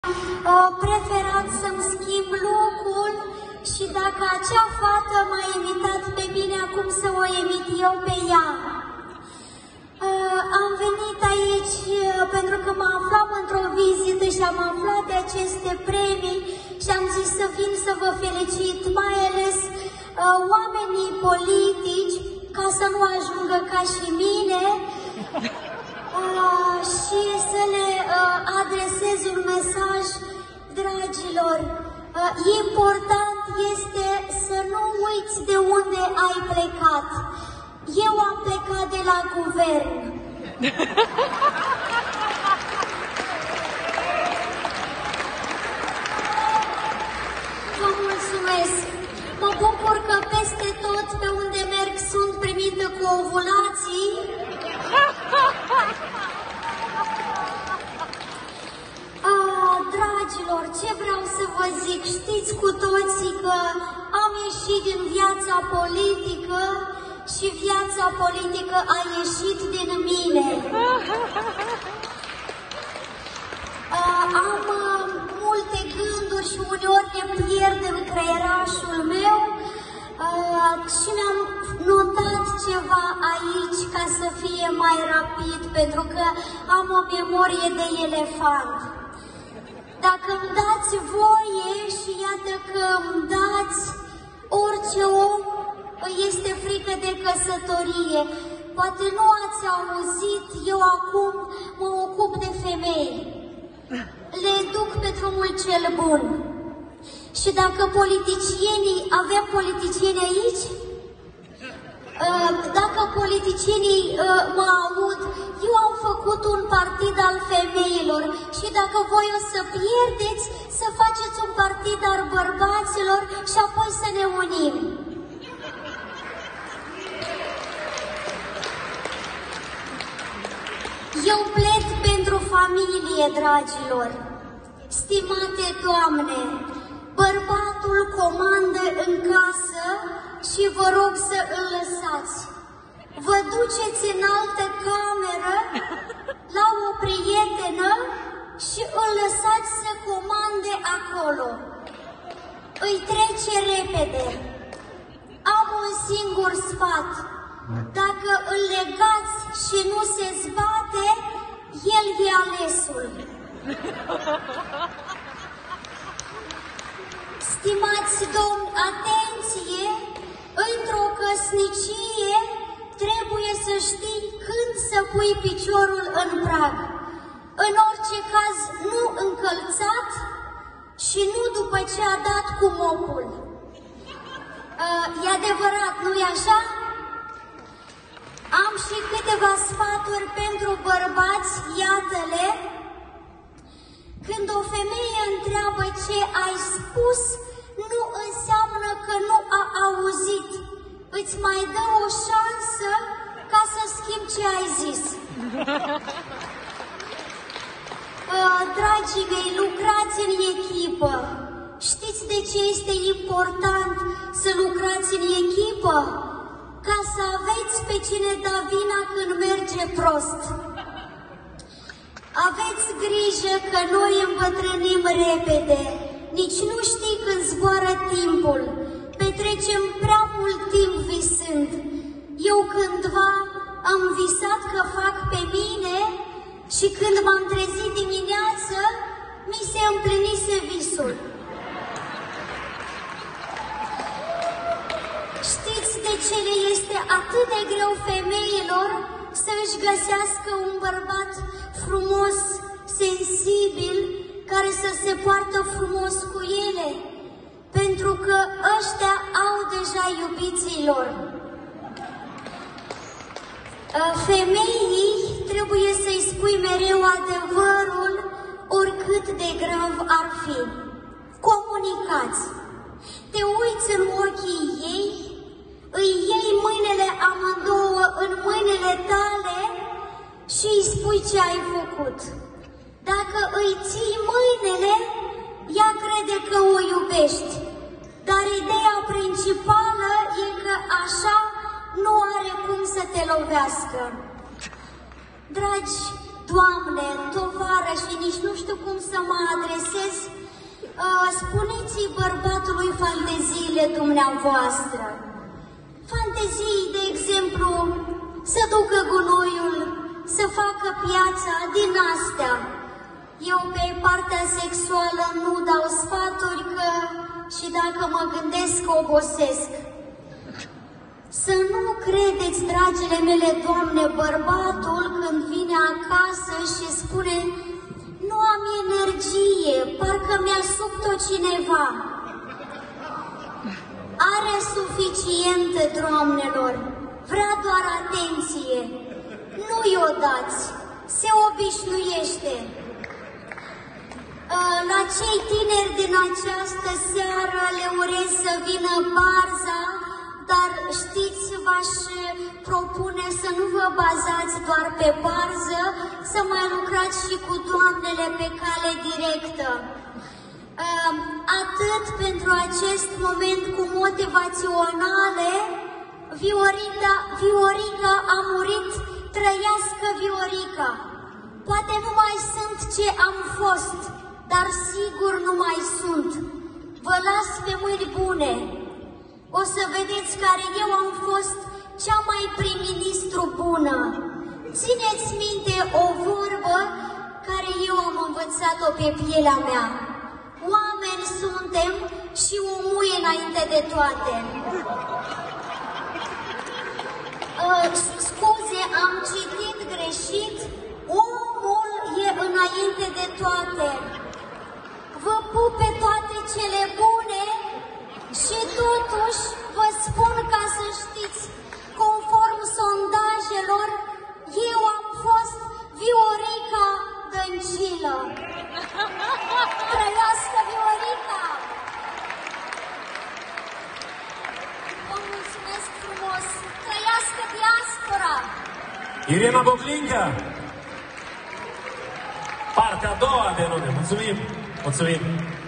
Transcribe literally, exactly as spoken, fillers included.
uh, preferat să-mi schimb locul și dacă acea fată m-a imitat pe mine, acum să o imit eu pe ea. Uh, am venit aici uh, pentru că mă aflam într-o vizită și am aflat de aceste premii și am zis să vin să vă felicit, mai ales uh, oamenii politici, ca să nu ajungă ca și mine, uh, și să le uh, adresez un mesaj, dragilor. Uh, important este să nu uiți de unde ai plecat. Eu am plecat de la guvern. Vă mulțumesc! Mă bucur că peste tot pe unde merg sunt primită cu ovulații. Ah, dragilor, ce vreau să vă zic? Știți cu toții că am ieșit din viața politică și viața politică a ieșit din mine. Uh, am uh, multe gânduri și uneori le pierd în creierașul meu uh, și mi-am notat ceva aici ca să fie mai rapid, pentru că am o memorie de elefant. Dacă îmi dați voie și iată că îmi dați, orice om este frică de căsătorie. Poate nu ați auzit, eu acum mă ocup de femei. Le duc pe drumul cel bun. Și dacă politicienii, avem politicieni aici? Dacă politicienii mă aud, eu am făcut un partid al femeilor și dacă voi o să pierdeți, să faceți un partid al bărbaților și apoi să ne unim. Eu plec pentru familie, dragilor. Stimate doamne, bărbatul comandă în casă și vă rog să îl lăsați. Vă duceți în altă cameră la o prietenă și îl lăsați să comande acolo. Îi trece repede. Am un singur sfat. Dacă îl legați și nu se zbate, el e alesul. Stimați domni, atenție! Într-o căsnicie trebuie să știi când să pui piciorul în prag. În orice caz, nu încălțat și nu după ce a dat cu mopul. Uh, e adevărat, nu-i așa? Am și câteva sfaturi pentru bărbați, iată-le. Când o femeie întreabă ce ai spus, nu înseamnă că nu a auzit. Îți mai dă o șansă ca să schimbi ce ai zis. Dragii mei, lucrați în echipă. Știți de ce este important să lucrați în echipă? Ca să aveți pe cine da vina când merge prost. Aveți grijă că noi îmbătrânim repede. Nici nu știi când zboară timpul. Petrecem prea mult timp visând. Eu cândva am visat că fac pe mine și când m-am trezit dimineață, mi se împlinise visul. Știți de ce le este atât de greu femeilor să își găsească un bărbat frumos, sensibil, care să se poartă frumos cu ele? Pentru că ăștia au deja iubiții lor. Femeii trebuie să-i spui mereu adevărul, oricât de grav ar fi. Comunicați. Te uiți în ochii ei, îi iei mâinile amândouă în mâinile tale și îi spui ce ai făcut. Dacă îi ții mâinile, ea crede că o iubești. Dar ideea principală e că așa nu are cum să te lovească. Dragi Doamne, tovarăși, nici nu știu cum să mă adresez, uh, spuneți-i bărbatului fanteziile dumneavoastră. Fantezii, de exemplu, să ducă gunoiul, să facă piața, din astea. Eu pe partea sexuală nu dau sfaturi, că și dacă mă gândesc obosesc. Să nu credeți, dragile mele doamne, bărbatul când vine acasă și spune: nu am energie, parcă mi-a subt-o cineva. Are suficientă, doamnelor, vrea doar atenție. Nu-i o dați, se obișnuiește. La cei tineri din această seară le urez să vină barza, dar știți, v-aș propune să nu vă bazați doar pe barză, să mai lucrați și cu doamnele pe cale directă. Atât pentru acest moment cu motivaționale. Viorica, Viorica a murit, trăiască Viorica. Poate nu mai sunt ce am fost, dar sigur nu mai sunt. Vă las pe mâini bune. O să vedeți care eu am fost cea mai prim-ministru bună. Țineți minte o vorbă care eu am învățat-o pe pielea mea. Oameni suntem și omul e înainte de toate. Uh, scuze, am citit greșit. Omul e înainte de toate. Vă pup pe toate cele bune și totuși vă spun, ca să știți, conform sondajelor, eu am fost Viorica Dăncilă. Trăiască Viorica! Vă mulțumesc frumos! Trăiască diaspora! Irina Boblinca! Partea a doua de nume. Mulțumim! Mulțumim!